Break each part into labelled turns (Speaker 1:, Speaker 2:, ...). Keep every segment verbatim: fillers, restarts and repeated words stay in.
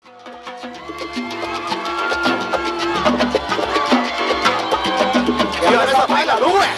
Speaker 1: 여기서 바일라 로그에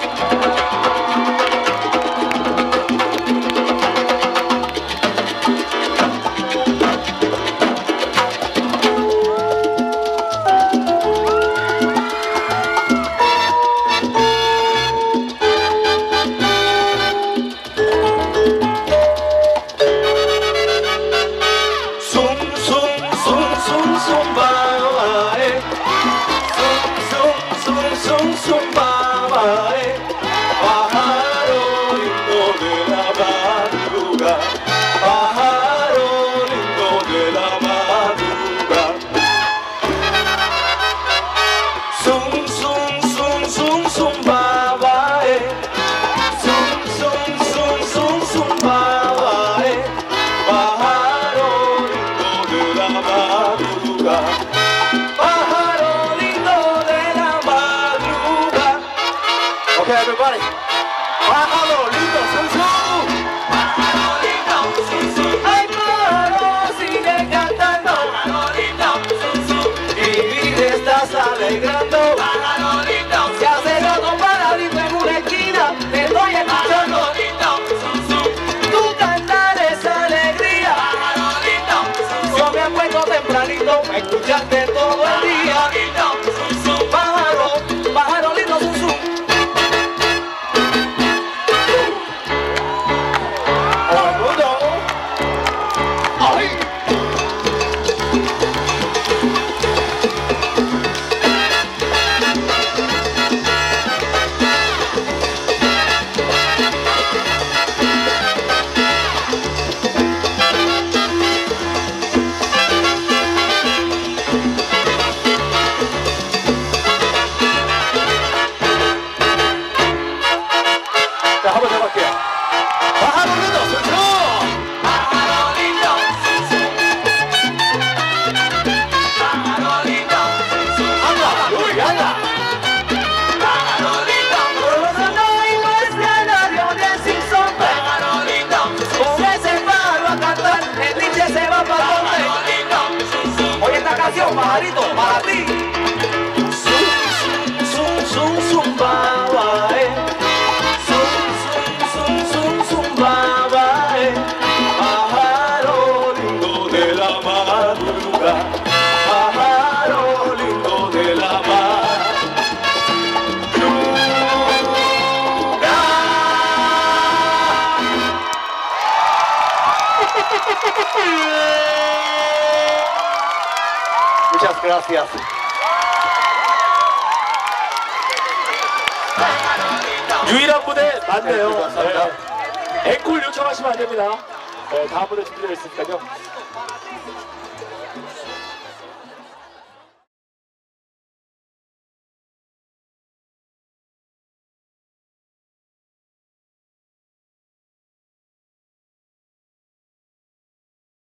Speaker 1: Okay, everybody. Pájaro lindo, sun sun. Pájaro lindo, sun sun. Ay, pájaro, sigue cantando. Pájaro lindo, sun sun. Y mi vida estás alegrando. Pájaro lindo, se hace gato paradito en una esquina. Te estoy escuchando. Pájaro lindo, sun sun. Tu cantar es alegría. Pájaro lindo, sun sun. Yo me acuerdo tempranito a escucharte todo el día. Pájaro lindo, sun sun. Pájaro, pájaro lindo, sun sun. 자, 한번 더 갈게요. pájaro lindo, sun sun. Pájaro lindo, sun sun. Pájaro lindo, sun sun. ¡Anda, uy, anda! Pájaro lindo, rozando y nuestra radio de sin sombra. Pájaro lindo, con ese pájaro a cantar, el lince se va para donde. Pájaro lindo, sun sun. Oye esta canción, pajarito, para ti. Sun, sun, sun, sun, sun, ba, ba, eh. Pájaro lindo de la madrugada, pájaro lindo de la madrugada. Muchas gracias. 유일한 무대 맞네요. 감사합니다. 앵콜 요청하시면 안 됩니다. 네, 다음 무대 준비되어 있으니까요.